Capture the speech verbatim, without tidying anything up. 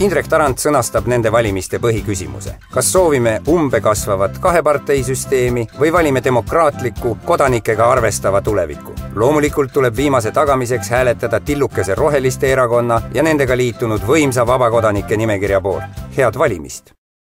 Indrek Tarand sõnastab nende valimiste põhiküsimuse. Kas soovime umbe kasvavat kaheparteisüsteemi või valime demokraatliku, kodanikega arvestava tuleviku? Loomulikult tuleb viimase tagamiseks hääletada tillukese roheliste erakonna ja nendega liitunud võimsa vabakodanike nimekirja poolt. Head valimist!